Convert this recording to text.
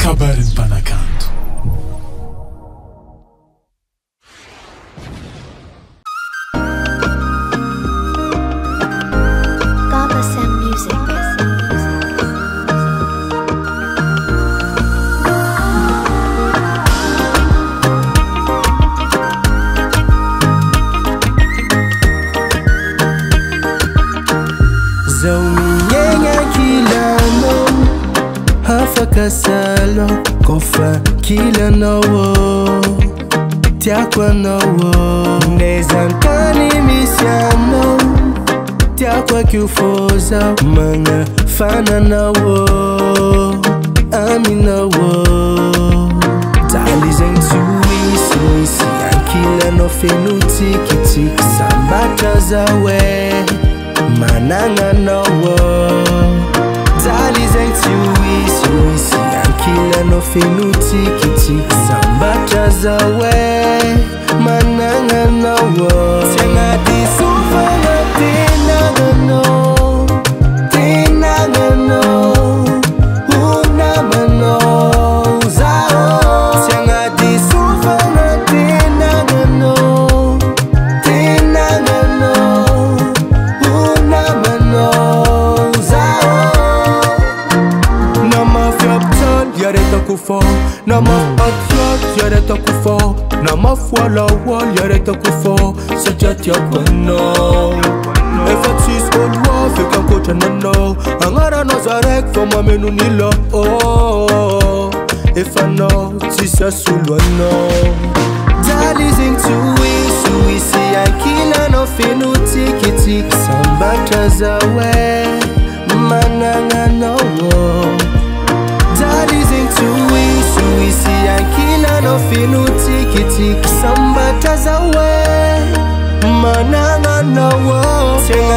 KABARON'NY MPANAKANTO. Kasalo kofa kila nawo tiakwa nawo nezantani misiano tiakwa kufoza manga fana nawo ami nawo talizen tuisi akila no fenuti kitik sambata zawe mananga nawo talizen tuisi akila no fenuti kitik sambata zawe mananga nawo tenga disufa na tenagano unamano zao tenga disufa na tenagano unamano zao nama fiaptan yareta kufo nama atyat yareta kufo nama fuala wal yareta kufo sajat yakwano Efatis olwa feka kocha nano angara nazarek foma menu nilo oh efano tisa sulwano dalizing tuisi akila no fenuti kitik sambata zawe mananga no dalizing tuisi akila no fenuti kitik sambata zawe mananga no